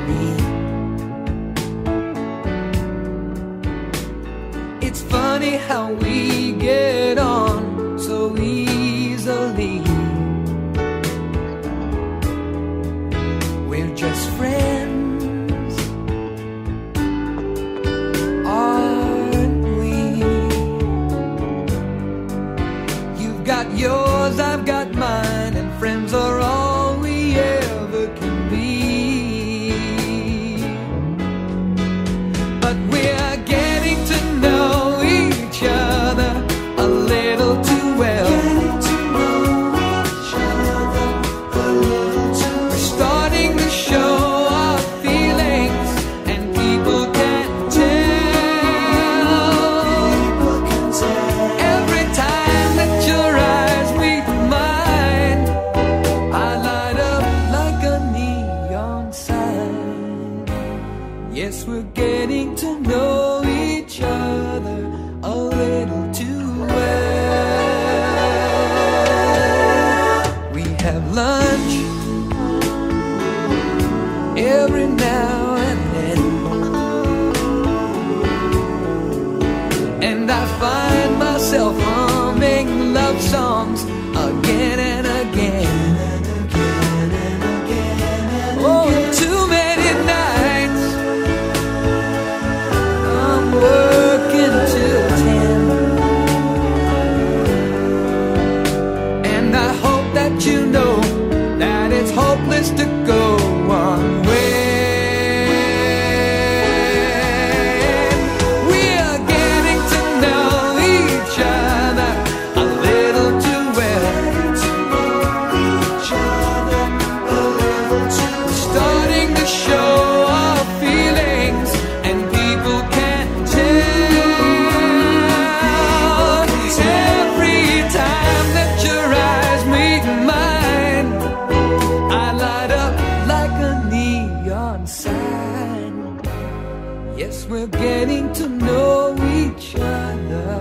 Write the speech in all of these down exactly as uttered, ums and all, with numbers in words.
me. It's funny how we get on so easily. We're just friends, aren't we? You've got yours, I've got mine, and friends are all we ever can be. But we're getting to know each other a little too well. Getting to know each other a little too well. We're starting to show our feelings, and people can tell. People can tell. Every time that your eyes meet mine, I light up like a neon sign. Yes, we're getting to know each other a little too well. We have lunch every now and then, and I find myself humming love songs again and again. Oh, too many nights I'm working till ten, and I hope that you know that it's hopeless to go on when we're getting to know each other a little too well. We're starting to show our feelings, and people can tell. Every time that your eyes meet mine, I light up like a neon sign. Yes, we're getting to know each other.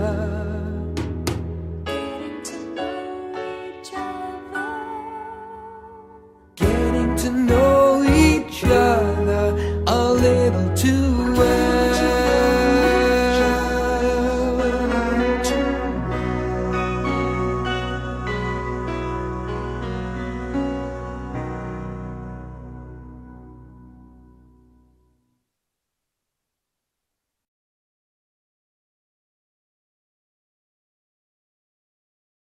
Getting to know each other a little too